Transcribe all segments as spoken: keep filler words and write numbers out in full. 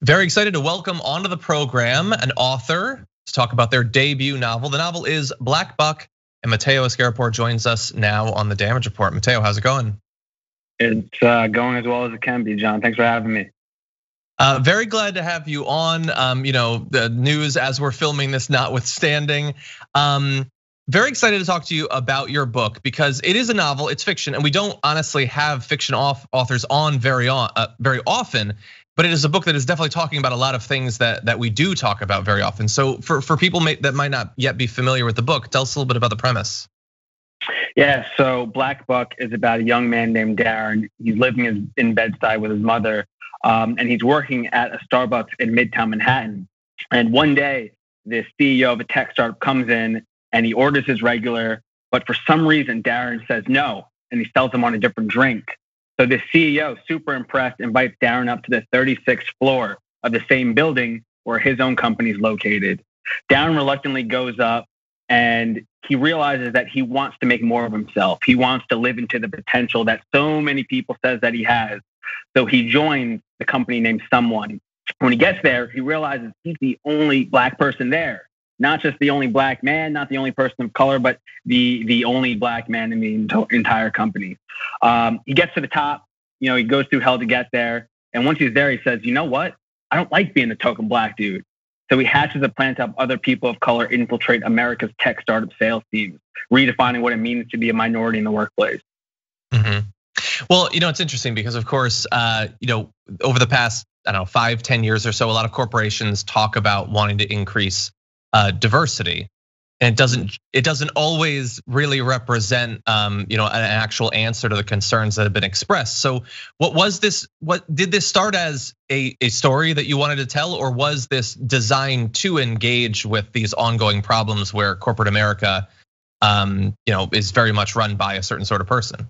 Very excited to welcome onto the program an author to talk about their debut novel. The novel is Black Buck, and Mateo Askaripour joins us now on the Damage Report. Mateo, how's it going? It's uh, going as well as it can be, John. Thanks for having me. Uh, very glad to have you on. Um, you know, the news as we're filming this notwithstanding. Um, very excited to talk to you about your book because it is a novel, it's fiction, and we don't honestly have fiction authors on very on uh, very often. But it is a book that is definitely talking about a lot of things that that we do talk about very often. So for for people may, that might not yet be familiar with the book, tell us a little bit about the premise. Yeah, so Black Buck is about a young man named Darren. He's living in Bed-Stuy with his mother, um, and he's working at a Starbucks in Midtown Manhattan. And one day, the C E O of a tech startup comes in and he orders his regular, but for some reason, Darren says no, and he sells him on a different drink. So the C E O, super impressed, invites Darren up to the thirty-sixth floor of the same building where his own company is located. Darren reluctantly goes up and he realizes that he wants to make more of himself. He wants to live into the potential that so many people says that he has. So he joins the company named Someone. When he gets there, he realizes he's the only Black person there. Not just the only Black man, not the only person of color, but the the only Black man in the entire company. Um, he gets to the top, you know, he goes through hell to get there. And once he's there, he says, you know what? I don't like being the token Black dude. So he hatches a plan to have other people of color infiltrate America's tech startup sales teams, redefining what it means to be a minority in the workplace. Mm-hmm. Well, you know, it's interesting because, of course, uh, you know, over the past, I don't know, five, ten years or so, a lot of corporations talk about wanting to increase Uh, diversity, and it doesn't it doesn't always really represent um, you know, an actual answer to the concerns that have been expressed. So, what was this? What did this start as a a story that you wanted to tell, or was this designed to engage with these ongoing problems where corporate America, um, you know, is very much run by a certain sort of person?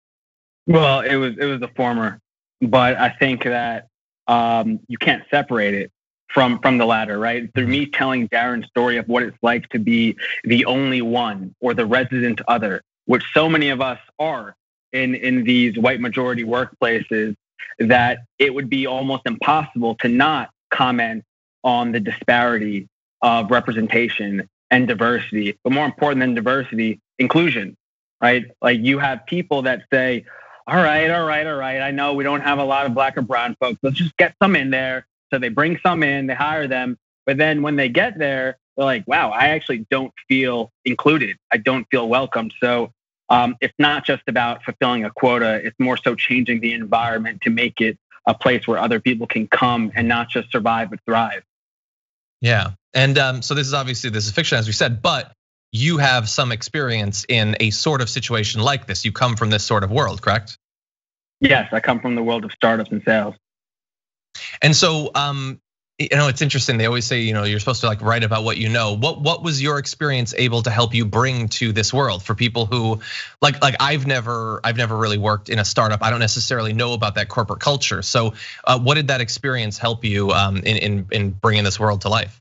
Well, it was it was the former, but I think that um, you can't separate it from from the latter, right? Through me telling Darren's story of what it's like to be the only one or the resident other, which so many of us are in, in these white majority workplaces, that it would be almost impossible to not comment on the disparity of representation and diversity. But more important than diversity, inclusion, right? Like you have people that say, all right, all right, all right, I know we don't have a lot of Black or brown folks, let's just get some in there. So they bring some in, they hire them, but then when they get there, they're like, wow, I actually don't feel included. I don't feel welcomed. So um, it's not just about fulfilling a quota. It's more so changing the environment to make it a place where other people can come and not just survive, but thrive. Yeah, and um, so this is obviously, this is fiction, as we said, but you have some experience in a sort of situation like this. You come from this sort of world, correct? Yes, I come from the world of startups and sales. And so, um, you know, it's interesting. They always say, you know, you're supposed to like write about what you know. What what was your experience able to help you bring to this world for people who, like, like I've never, I've never really worked in a startup. I don't necessarily know about that corporate culture. So, uh, what did that experience help you um, in in in bringing this world to life?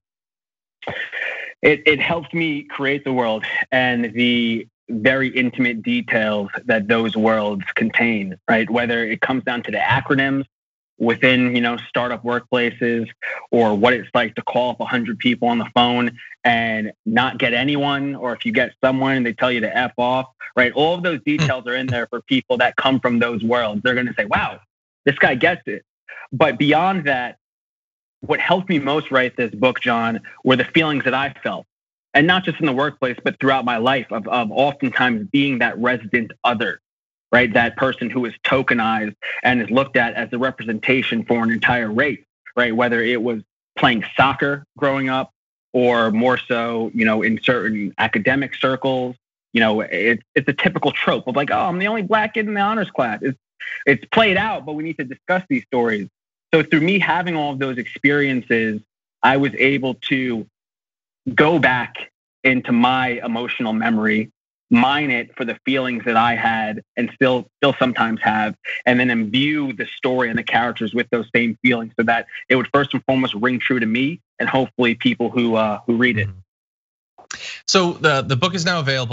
It it helped me create the world and the very intimate details that those worlds contain. Right, whether it comes down to the acronyms within, you know, startup workplaces, or what it's like to call up one hundred people on the phone and not get anyone, or if you get someone and they tell you to F off, right? All of those details are in there for people that come from those worlds. They're gonna say, wow, this guy gets it. But beyond that, what helped me most write this book, John, were the feelings that I felt. And not just in the workplace, but throughout my life of, of oftentimes being that resident other. Right, that person who is tokenized and is looked at as the representation for an entire race, right? Whether it was playing soccer growing up, or more so, you know, in certain academic circles, you know, it's it's a typical trope of like, oh, I'm the only Black kid in the honors class. It's it's played out, but we need to discuss these stories. So through me having all of those experiences, I was able to go back into my emotional memory, mine it for the feelings that I had and still still sometimes have, and then imbue the story and the characters with those same feelings so that it would first and foremost ring true to me and hopefully people who uh, who read it. So the, the book is now available.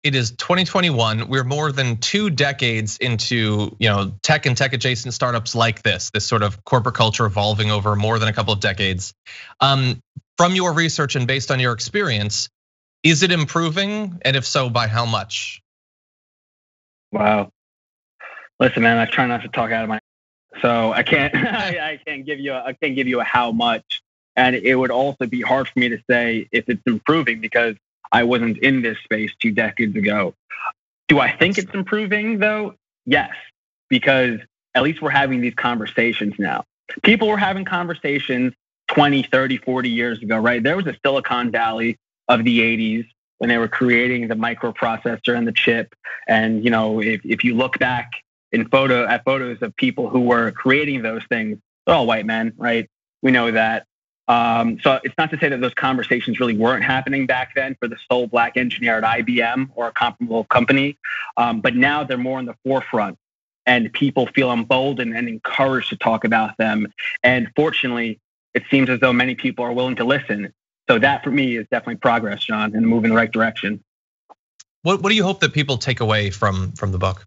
It is twenty twenty-one. We're more than two decades into, you know, tech and tech adjacent startups like this, this sort of corporate culture evolving over more than a couple of decades. Um, from your research and based on your experience, is it improving? And if so, by how much? Wow. Listen, man, I try not to talk out of my, so I can't, I can't give you, a, I can't give you a how much. And it would also be hard for me to say if it's improving because I wasn't in this space two decades ago. Do I think it's improving though? Yes, because at least we're having these conversations now. People were having conversations twenty, thirty, forty years ago, right? There was a Silicon Valley of the eighties when they were creating the microprocessor and the chip. And, you know, if, if you look back in photo at photos of people who were creating those things, they're all white men, right? We know that. Um, so it's not to say that those conversations really weren't happening back then for the sole black engineer at I B M or a comparable company. Um, but now they're more in the forefront and people feel emboldened and encouraged to talk about them. And fortunately, it seems as though many people are willing to listen. So that for me is definitely progress, John, and a move in the right direction. What, what do you hope that people take away from, from the book?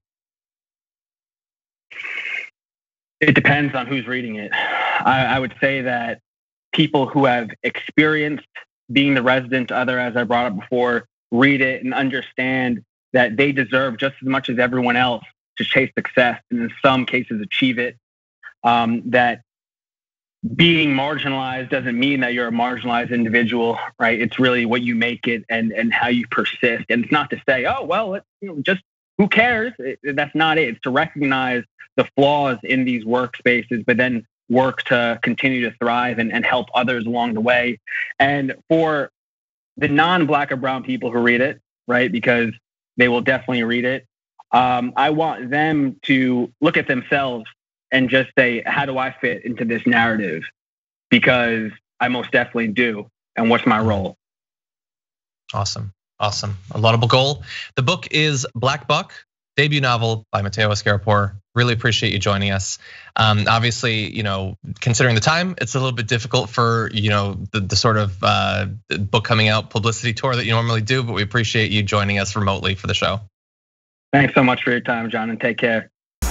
It depends on who's reading it. I, I would say that people who have experienced being the resident other, as I brought up before, read it and understand that they deserve just as much as everyone else to chase success and in some cases achieve it. Um, that being marginalized doesn't mean that you're a marginalized individual, right? It's really what you make it and, and how you persist. And it's not to say, oh, well, it, you know, just who cares? It, that's not it. It's to recognize the flaws in these workspaces, but then work to continue to thrive and, and help others along the way. And for the non-black or brown people who read it, right, because they will definitely read it, um, I want them to look at themselves and just say, how do I fit into this narrative? Because I most definitely do. And what's my role? Awesome, awesome. A laudable goal. The book is Black Buck, debut novel by Mateo Askaripour. Really appreciate you joining us. Um, obviously, you know, considering the time, it's a little bit difficult for, you know, the, the sort of uh, book coming out publicity tour that you normally do, but we appreciate you joining us remotely for the show. Thanks so much for your time, John, and take care.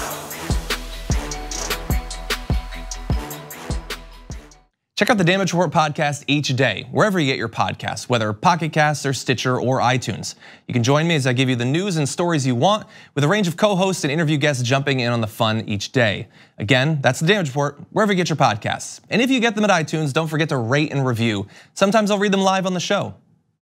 Check out the Damage Report podcast each day, wherever you get your podcasts, whether Pocket Casts or Stitcher or iTunes. You can join me as I give you the news and stories you want, with a range of co-hosts and interview guests jumping in on the fun each day. Again, that's the Damage Report, wherever you get your podcasts. And if you get them at iTunes, don't forget to rate and review. Sometimes I'll read them live on the show.